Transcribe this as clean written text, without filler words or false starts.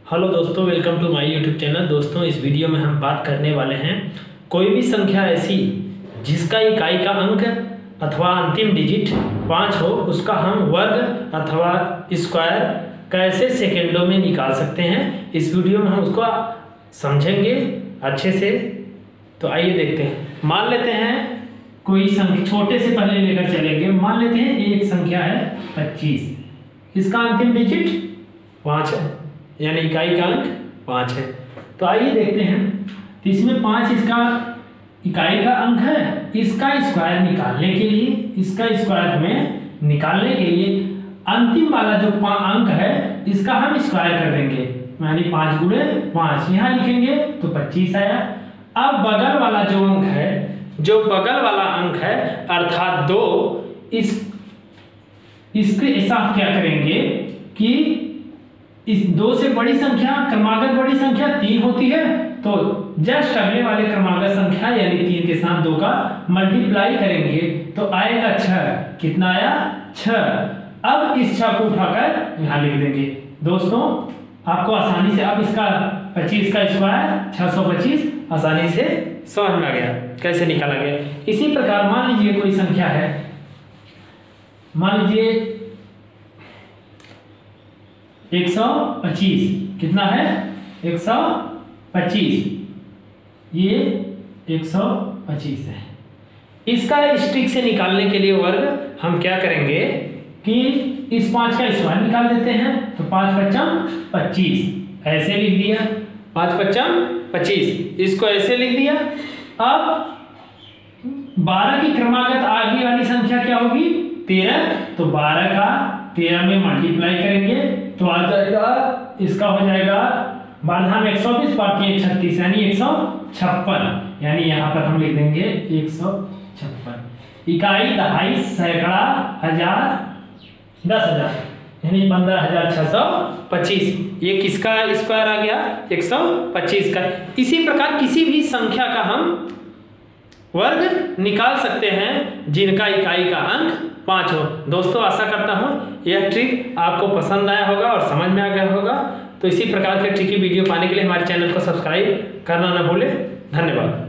Hello दोस्तों, welcome to my YouTube channel. दोस्तों, इस वीडियो में हम बात करने वाले हैं कोई भी संख्या ऐसी जिसका इकाई का अंक अथवा अंतिम डिजिट 5 हो, उसका हम वर्ग अथवा स्क्वायर कैसे सेकेंडों में निकाल सकते हैं। इस वीडियो में हम उसको समझेंगे अच्छे से। तो आइए देखते हैं। मान लेते हैं कोई संख्या, छोटे से पहले लेकर चलेंगे। मान लेते हैं एक संख्या है 25, इसका अंतिम डिजिट 5 है, यानी इकाई का अंक 5 है। तो आइए देखते हैं। तो इसमें 5 इसका इकाई का अंक है। इसका स्क्वायर निकालने के लिए, इसका स्क्वायर हमें निकालने के लिए अंतिम वाला जो अंक है इसका हम स्क्वायर कर देंगे, यानी 5 गुणे 5 यहाँ लिखेंगे तो 25 आया। अब बगल वाला जो अंक है, जो बगल वाला अंक है अर्थात 2, इसके साथ क्या करेंगे कि इस 2 से बड़ी संख्या, क्रमागत बड़ी संख्या 3 होती है, तो जस्ट अगले वाले क्रमागत संख्या यानी 3 के साथ 2 का मल्टीप्लाई करेंगे तो आएगा 6। कितना आया? 6। अब इस 6 को उठाकर यहाँ लिख देंगे। दोस्तों, आपको आसानी से अब इसका 25 का स्क्वायर 625 आसानी से समझ में आ गया कैसे निकाला गया। इसी प्रकार मान लीजिए कोई संख्या है, मान लीजिए 125। कितना है? 125। ये 125 है। इसका स्ट्रिक से निकालने के लिए वर्ग हम क्या करेंगे कि इस 5 का स्क्वायर निकाल देते हैं। तो 5 पच्चम 25 ऐसे लिख दिया, 5 पच्चम 25 इसको ऐसे लिख दिया। अब 12 की क्रमागत आगे वाली संख्या क्या होगी? 13। तो 12 का 13 में मल्टीप्लाई करेंगे तो आ जाएगा, इसका हो जाएगा 12 में 120 पाती 36 यानी 156, यानी यहाँ पर हम लिख देंगे 156। इकाई, दहाई, सैकड़ा, हजार, 10,000 यानी 15,625। ये किसका स्क्वायर आ गया? 125 का। इसी प्रकार किसी भी संख्या का हम वर्ग निकाल सकते हैं जिनका इकाई का अंक 5 हो। दोस्तों, आशा करता हूँ यह ट्रिक आपको पसंद आया होगा और समझ में आ गया होगा। तो इसी प्रकार के ट्रिकी वीडियो पाने के लिए हमारे चैनल को सब्सक्राइब करना न भूलें। धन्यवाद।